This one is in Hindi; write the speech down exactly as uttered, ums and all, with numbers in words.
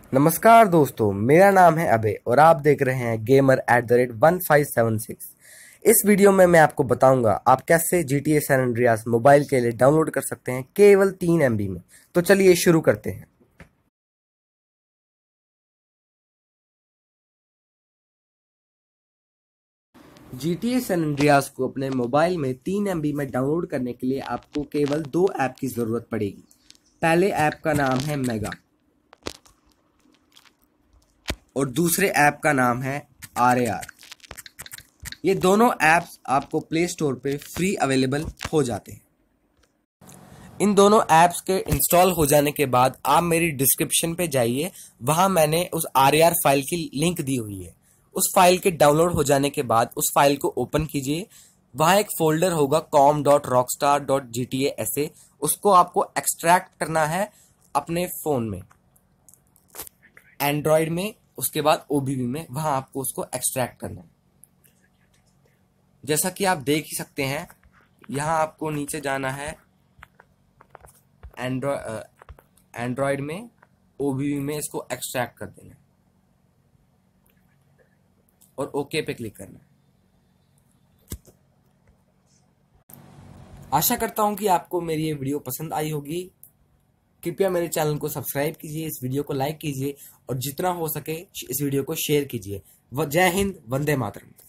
नमस्कार दोस्तों, मेरा नाम है अभय और आप देख रहे हैं gamer at the rate one five seven six. इस वीडियो में मैं आपको बताऊंगा आप कैसे G T A San Andreas mobile के लिए डाउनलोड कर सकते हैं केवल तीन एम बी में। तो चलिए शुरू करते हैं। G T A San Andreas को अपने मोबाइल में तीन एम बी में डाउनलोड करने के लिए आपको केवल दो ऐप की ज़रूरत पड़ेगी। पहले ऐप का नाम है मेगा और दूसरे ऐप का नाम है आर ए आर। ये दोनों ऐप्स आपको प्ले स्टोर पे फ्री अवेलेबल हो जाते हैं। इन दोनों ऐप्स के इंस्टॉल हो जाने के बाद आप मेरी डिस्क्रिप्शन पे जाइए, वहां मैंने उस आर ए आर फाइल की लिंक दी हुई है। उस फाइल के डाउनलोड हो जाने के बाद उस फाइल को ओपन कीजिए। वहां एक फोल्डर होगा com dot Rockstar dot G T A ऐसे, उसको आपको एक्सट्रैक्ट करना है अपने फोन में, एंड्रॉयड में, उसके बाद ओ बी बी में, वहां आपको उसको एक्सट्रैक्ट करना है। जैसा कि आप देख ही सकते हैं, यहाँ आपको नीचे जाना है एंड्रॉयड एंड्रॉयड में, ओ बी बी में इसको एक्सट्रैक्ट कर देना है और ओके पे क्लिक करना है। आशा करता हूं कि आपको मेरी ये वीडियो पसंद आई होगी। कृपया मेरे चैनल को सब्सक्राइब कीजिए, इस वीडियो को लाइक कीजिए और जितना हो सके इस वीडियो को शेयर कीजिए। जय हिंद, वंदे मातरम।